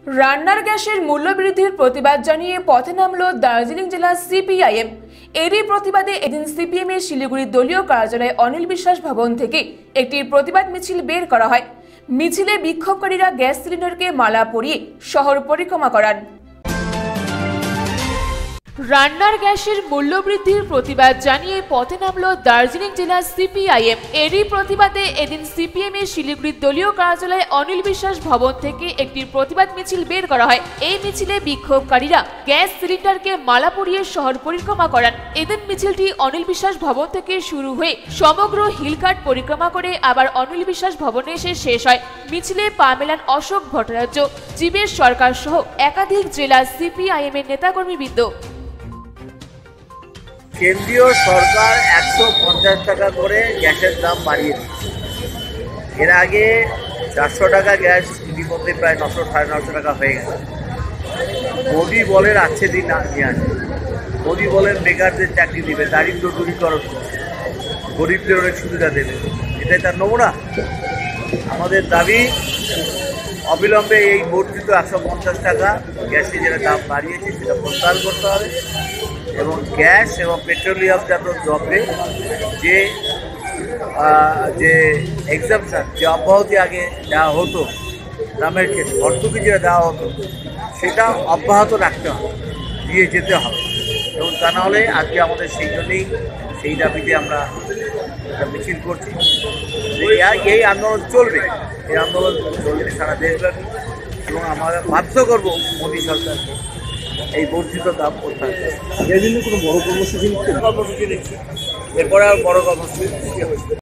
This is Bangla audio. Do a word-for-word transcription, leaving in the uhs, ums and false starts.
রান্নার গ্যাসের মূল্য বৃদ্ধির প্রতিবাদ জানিয়ে পথে নামল দার্জিলিং জেলা সিপিআইএম। এরই প্রতিবাদে এদিন সিপিএম এর শিলিগুড়ি দলীয় কার্যালয়ে অনিল বিশ্বাস ভবন থেকে একটি প্রতিবাদ মিছিল বের করা হয়। মিছিলে বিক্ষোভকারীরা গ্যাস সিলিন্ডারকে মালা পরিয়ে শহর পরিক্রমা করান। রান্নার গ্যাসের মূল্য বৃদ্ধির প্রতিবাদ জানিয়ে পথে নামল দার্জিলিং জেলা সিপিআইএম। এরই প্রতিবাদে এদিন সিপিএম এর শিলিগুড়ি দলীয় কার্যালয়ে অনিল বিশ্বাস ভবন থেকে একটি প্রতিবাদ মিছিল বের করা হয়। এই মিছিলে বিক্ষোভকারীরা গ্যাস সিলিন্ডারকে মালা পরিয়ে শহর পরিক্রমা করান। এদিন মিছিলটি অনিল বিশ্বাস ভবন থেকে শুরু হয়ে সমগ্র হিলঘাট পরিক্রমা করে আবার অনিল বিশ্বাস ভবনে এসে শেষ হয়। মিছিলে পা মেলান অশোক ভট্টাচার্য, জীবেশ সরকার সহ একাধিক জেলা সিপিআইএম এর নেতাকর্মীবৃন্দ। কেন্দ্রীয় সরকার একশো পঞ্চাশ টাকা করে গ্যাসের দাম বাড়িয়ে দিচ্ছে। এর আগে চারশো টাকা গ্যাস ইতিমধ্যে প্রায় নশো সাড়ে নশো টাকা হয়ে গেছে। মোদি বলেন আছে দিন নিয়ে আসে, মোদি বলেন বেকারদের চাকরি দেবে, দারিদ্র দূরীকরণ করবে, গরিবদের অনেক সুবিধা দেবে। এটাই তার নমুনা। আমাদের দাবি অবিলম্বে এই বর্ধিত একশো পঞ্চাশ টাকা গ্যাসের যেটা দাম বাড়িয়েছে সেটা প্রত্যাহার করতে হবে এবং গ্যাস এবং পেট্রোলিয়াম জাত দ্রব্যে যে যে এক্সাম্পশন, যে অব্যাহতি আগে দেওয়া হতো দামের ক্ষেত্রে, ভর্তুকি যেটা দেওয়া হতো সেটা অব্যাহত রাখতে হবে, দিয়ে যেতে হবে। এবং তা নাহলে আজকে আমাদের সেই জন্যেই সেই দাবিতে আমরা একটা মিছিল করছি। এই আন্দোলন চলবে, এই আন্দোলন চলবে সারা দেশব্যাপী এবং আমরা বাধ্য করবো মোদী সরকারকে এই বর্ধিত দাম প্রত্যাহার করে। এর জন্য কোনো বড় কর্মসূচি নিচ্ছে কর্মসূচি নিচ্ছি, এরপরে আর বড় কর্মসূচি